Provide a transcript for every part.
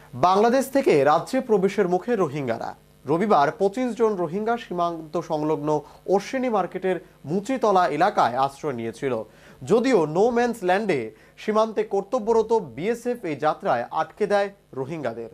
বাংলাদেশ থেকে রাজ্যে প্রবেশের মুখে রোহিঙ্গারা। রবিবার ২৫ জন রোহিঙ্গা সীমান্ত সংলগ্ন অশ্বিনী মার্কেটের মুচিতলা এলাকায় আশ্রয় নিয়েছিল। যদিও নো ম্যানস ল্যান্ডে সীমান্তে কর্তব্যরত বিএসএফ এই যাত্রায় আটকে দেয় রোহিঙ্গাদের।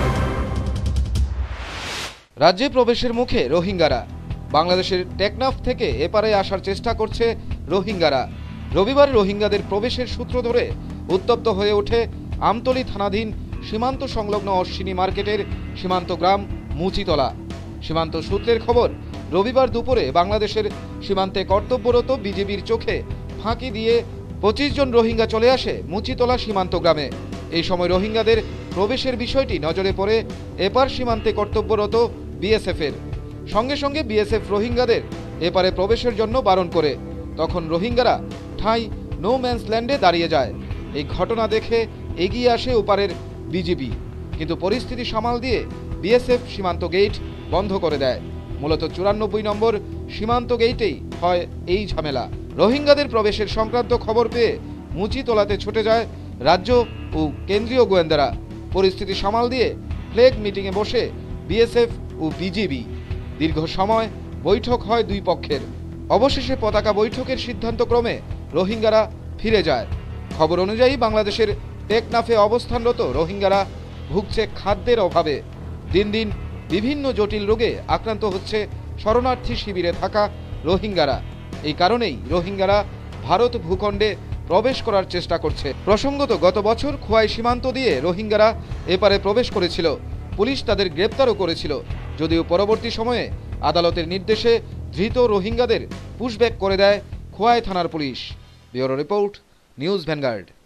রাজ্যে প্রবেশের মুখে রোহিঙ্গারা। বাংলাদেশের টেকনাফ থেকে এপারে আসার চেষ্টা করছে রোহিঙ্গারা। রবিবার রোহিঙ্গাদের প্রবেশের সূত্র ধরে উত্তপ্ত হয়ে ওঠে আমতলী থানাধীন সীমান্ত সংলগ্ন অশ্বিনী মার্কেটের সীমান্ত গ্রাম মুচিতলা। সীমান্ত সূত্রের খবর, রবিবার দুপুরে বাংলাদেশের সীমান্তে কর্তব্যরত বিজিবির চোখে ফাঁকি দিয়ে ২৫ জন রোহিঙ্গা চলে আসে মুচিতলা সীমান্ত গ্রামে। এই সময় রোহিঙ্গাদের প্রবেশের বিষয়টি নজরে পড়ে এপার সীমান্তে কর্তব্যরত বিএসএফের। সঙ্গে সঙ্গে বিএসএফ রোহিঙ্গাদের এপারে প্রবেশের জন্য বারণ করে। তখন রোহিঙ্গারা ঠাঁই নো ম্যানস ল্যান্ডে দাঁড়িয়ে যায়। এই ঘটনা দেখে এগিয়ে আসে ওপারের বিজিবি, কিন্তু পরিস্থিতি সামাল দিয়ে বিএসএফ সীমান্ত গেট বন্ধ করে দেয়। মূলত ৯৪ নম্বর সীমান্ত গেটেই হয় এই ঝামেলা। রোহিঙ্গাদের প্রবেশের সংক্রান্ত খবর পেয়ে মুচিতলাতে ছুটে যায় রাজ্য ও কেন্দ্রীয় গোয়েন্দারা। পরিস্থিতি সামাল দিয়ে ফ্ল্যাগ মিটিংয়ে বসে বিএসএফ ও বিজিবি। দীর্ঘ সময় বৈঠক হয় দুই পক্ষের। অবশেষে পতাকা বৈঠকের সিদ্ধান্তক্রমে রোহিঙ্গারা ফিরে যায়। খবর অনুযায়ী বাংলাদেশের টেকনাফে অবস্থানরত রোহিঙ্গারা ভুগছে খাদ্যের অভাবে। দিন দিন বিভিন্ন জটিল রোগে আক্রান্ত হচ্ছে শরণার্থী শিবিরে থাকা রোহিঙ্গারা। এই কারণেই রোহিঙ্গারা ভারত ভূখণ্ডে প্রবেশ করার চেষ্টা করছে। প্রসঙ্গত, গত বছর খোয়াই সীমান্ত দিয়ে রোহিঙ্গারা এপারে প্রবেশ করেছিল। পুলিশ তাদের গ্রেপ্তারও করেছিল, যদিও পরবর্তী সময়ে আদালতের নির্দেশে ধৃত রোহিঙ্গাদের পুশব্যাক করে দেয় খোয়াই থানার পুলিশ। Bureau report, News vanguard.